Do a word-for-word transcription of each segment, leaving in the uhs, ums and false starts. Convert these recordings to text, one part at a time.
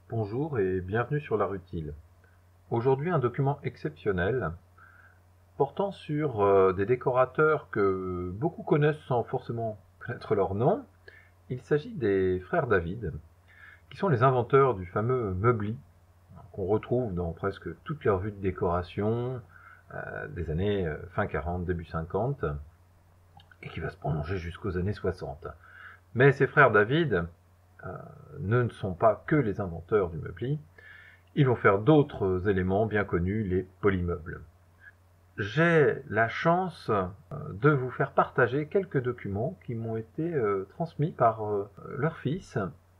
Bonjour et bienvenue sur l'Art Utile. Aujourd'hui, un document exceptionnel portant sur euh, des décorateurs que beaucoup connaissent sans forcément connaître leur nom. Il s'agit des frères David, qui sont les inventeurs du fameux meubli, qu'on retrouve dans presque toutes les revues de décoration euh, des années euh, fin quarante, début cinquante, et qui va se prolonger jusqu'aux années soixante. Mais ces frères David euh, ne sont pas que les inventeurs du meubli. Ils vont faire d'autres éléments bien connus, les polymeubles. J'ai la chance de vous faire partager quelques documents qui m'ont été euh, transmis par euh, leur fils,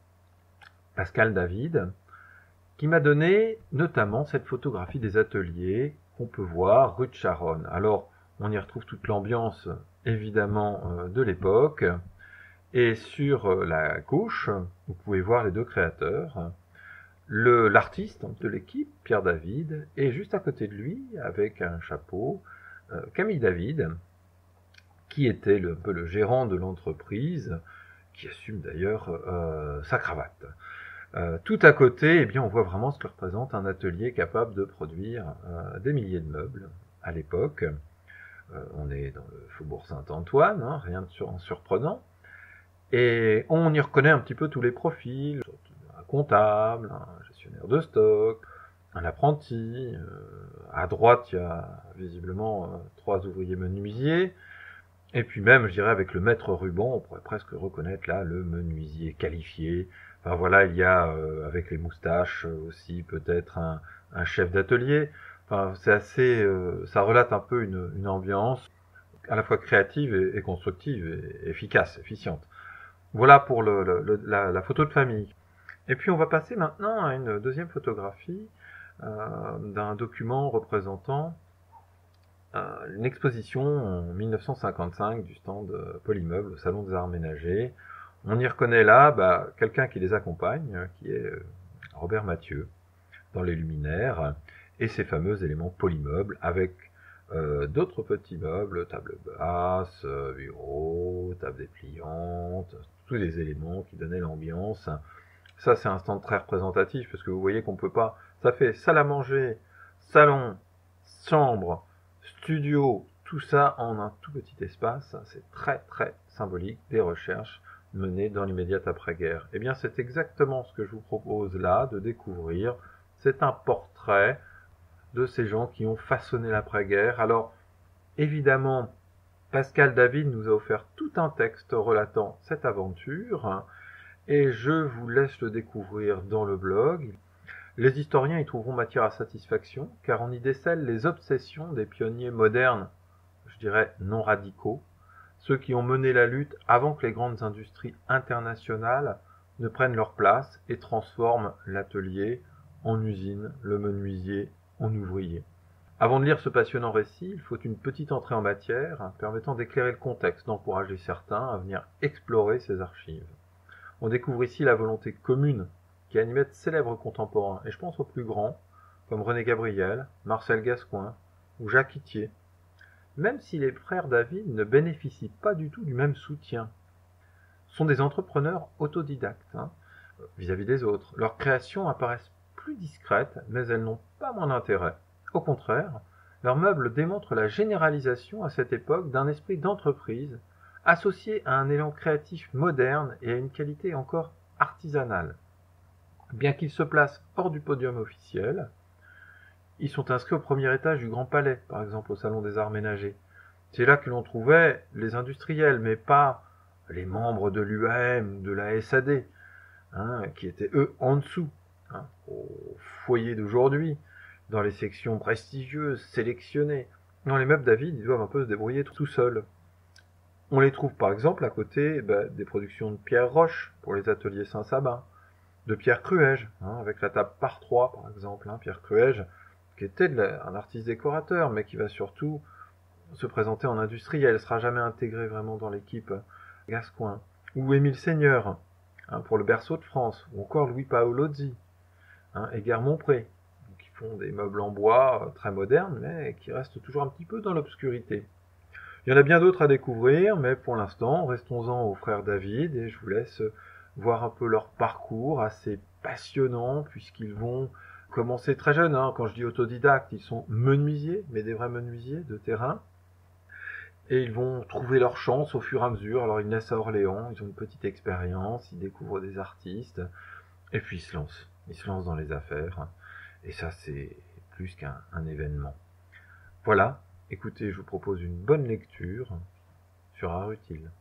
Pascal David, qui m'a donné notamment cette photographie des ateliers qu'on peut voir rue de Charonne. Alors, on y retrouve toute l'ambiance, évidemment, euh, de l'époque. Et sur la gauche, vous pouvez voir les deux créateurs. Le, l'artiste de l'équipe, Pierre David, et juste à côté de lui, avec un chapeau, euh, Camille David, qui était le, un peu le gérant de l'entreprise, qui assume d'ailleurs euh, sa cravate. Euh, tout à côté, eh bien, on voit vraiment ce que représente un atelier capable de produire euh, des milliers de meubles à l'époque. Euh, on est dans le faubourg Saint-Antoine, hein, rien de sur, surprenant. Et on y reconnaît un petit peu tous les profils, un comptable, un gestionnaire de stock, un apprenti. À droite, il y a visiblement trois ouvriers menuisiers. Et puis même, je dirais, avec le maître ruban, on pourrait presque reconnaître là le menuisier qualifié. Enfin voilà, il y a, euh, avec les moustaches aussi, peut-être un, un chef d'atelier. Enfin, c'est assez, euh, ça relate un peu une, une ambiance à la fois créative et, et constructive, et efficace, efficiente. Voilà pour le, le, la, la photo de famille. Et puis on va passer maintenant à une deuxième photographie euh, d'un document représentant euh, une exposition en mille neuf cent cinquante-cinq du stand Polymeuble au Salon des Arts Ménagers. On y reconnaît là bah, quelqu'un qui les accompagne, qui est Robert Mathieu, dans les luminaires, et ses fameux éléments polymeubles avec Euh, d'autres petits meubles, table basse, euh, bureau, table dépliante, tous les éléments qui donnaient l'ambiance. Ça, c'est un stand très représentatif parce que vous voyez qu'on peut pas. Ça fait salle à manger, salon, chambre, studio, tout ça en un tout petit espace. C'est très très symbolique des recherches menées dans l'immédiate après-guerre. Eh bien, c'est exactement ce que je vous propose là de découvrir. C'est un portrait de ces gens qui ont façonné l'après-guerre. Alors, évidemment, Pascal David nous a offert tout un texte relatant cette aventure, et je vous laisse le découvrir dans le blog. Les historiens y trouveront matière à satisfaction, car on y décèle les obsessions des pionniers modernes, je dirais non radicaux, ceux qui ont mené la lutte avant que les grandes industries internationales ne prennent leur place et transforment l'atelier en usine, le menuisier en ouvrier. Avant de lire ce passionnant récit, il faut une petite entrée en matière, hein, permettant d'éclairer le contexte, d'encourager certains à venir explorer ces archives. On découvre ici la volonté commune qui animait de célèbres contemporains, et je pense aux plus grands, comme René Gabriel, Marcel Gascoigne ou Jacques Itier. Même si les frères David ne bénéficient pas du tout du même soutien, sont des entrepreneurs autodidactes, hein, vis-à-vis des autres. Leurs créations apparaissent plus discrètes, mais elles n'ont pas moins d'intérêt. Au contraire, leurs meubles démontrent la généralisation à cette époque d'un esprit d'entreprise associé à un élan créatif moderne et à une qualité encore artisanale. Bien qu'ils se placent hors du podium officiel, ils sont inscrits au premier étage du Grand Palais, par exemple au Salon des Arts Ménagers. C'est là que l'on trouvait les industriels, mais pas les membres de l'U A M, de la S A D, hein, qui étaient eux en dessous. Hein, au foyer d'aujourd'hui, dans les sections prestigieuses, sélectionnées. Dans les meubles David, ils doivent un peu se débrouiller tout seuls. On les trouve par exemple à côté bah, des productions de Pierre Roche pour les ateliers Saint-Sabin, de Pierre Cruège, hein, avec la table par trois par exemple. Hein, Pierre Cruège, qui était de la, un artiste décorateur, mais qui va surtout se présenter en industriel, ne sera jamais intégré vraiment dans l'équipe Gascoigne. Ou Émile Seigneur, hein, pour le berceau de France, ou encore Louis Paolozzi, hein, et Guermont-Pré, qui font des meubles en bois euh, très modernes, mais qui restent toujours un petit peu dans l'obscurité. Il y en a bien d'autres à découvrir, mais pour l'instant, restons-en aux frères David, et je vous laisse voir un peu leur parcours assez passionnant, puisqu'ils vont commencer très jeunes, hein. Quand je dis autodidactes, ils sont menuisiers, mais des vrais menuisiers de terrain. Et ils vont trouver leur chance au fur et à mesure. Alors ils naissent à Orléans, ils ont une petite expérience, ils découvrent des artistes, et puis ils se lancent. Ils se lancent dans les affaires. Et ça, c'est plus qu'un un événement. Voilà, écoutez, je vous propose une bonne lecture sur Art Utile.